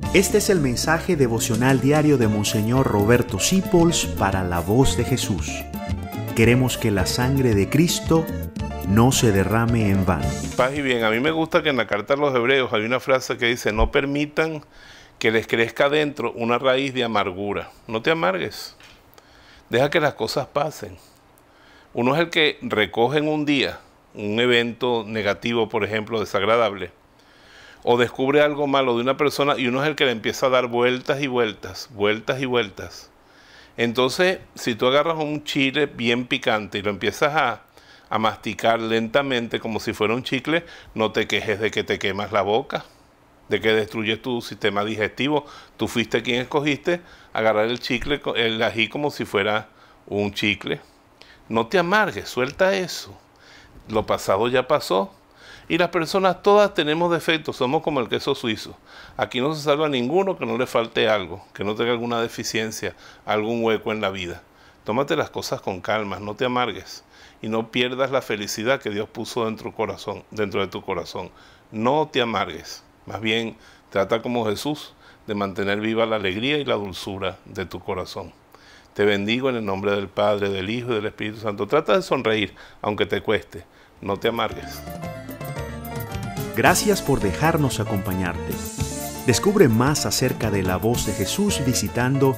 Este es el mensaje devocional diario de Monseñor Roberto Sipols para la Voz de Jesús. Queremos que la sangre de Cristo no se derrame en vano. Paz y bien, a mí me gusta que en la carta a los Hebreos hay una frase que dice: no permitan que les crezca adentro una raíz de amargura. No te amargues, deja que las cosas pasen. Uno es el que recoge en un día un evento negativo, por ejemplo, desagradable, o descubre algo malo de una persona, y uno es el que le empieza a dar vueltas y vueltas, vueltas y vueltas. Entonces, si tú agarras un chile bien picante y lo empiezas a masticar lentamente como si fuera un chicle, no te quejes de que te quemas la boca, de que destruyes tu sistema digestivo. Tú fuiste quien escogiste agarrar el chicle, el ají, como si fuera un chicle. No te amargues, suelta eso. Lo pasado ya pasó. Y las personas todas tenemos defectos, somos como el queso suizo. Aquí no se salva ninguno que no le falte algo, que no tenga alguna deficiencia, algún hueco en la vida. Tómate las cosas con calma, no te amargues y no pierdas la felicidad que Dios puso dentro de tu corazón. No te amargues, más bien trata como Jesús de mantener viva la alegría y la dulzura de tu corazón. Te bendigo en el nombre del Padre, del Hijo y del Espíritu Santo. Trata de sonreír, aunque te cueste. No te amargues. Gracias por dejarnos acompañarte. Descubre más acerca de la Voz de Jesús visitando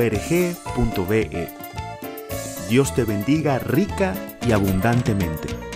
www.lavozdejesús.org.be. Dios te bendiga rica y abundantemente.